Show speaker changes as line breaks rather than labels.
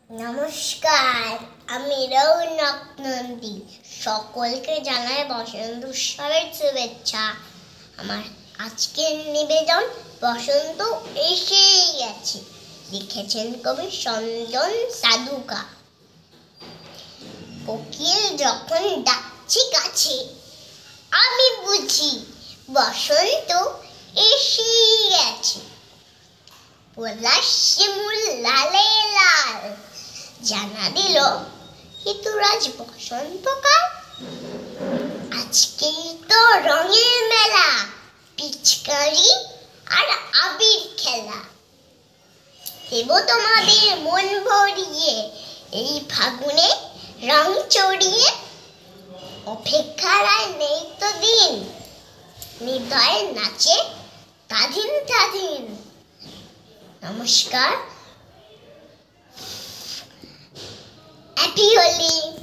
নমস্কার, আমি রৌনক নন্দী। সকলকে জানাই বসন্ত উৎসবের শুভেচ্ছা। আমার আজকের নিবেদন বসন্ত এসেই গেছে, লিখেছেন কবি সঞ্জন সাধুকা। কোকিল যখন ডাকছে কাছে, আমি বুঝি বসন্ত এসেই গেছে। পলাশ শিমুল লালে লাল জানা দিল ঋতুরাজ বসন্তকাল। আজকেই তো রঙের মেলা, পিচকারি আর আবির খেলা। দেব তোমাদের মন ভরিয়ে এই ফাগুনে রং চড়িয়ে। অপেক্ষার আর নেই তো দিন, হৃদয়ে নাচে স্বাধীন স্বাধীন। নমস্কার, হ্যাপি হোলি।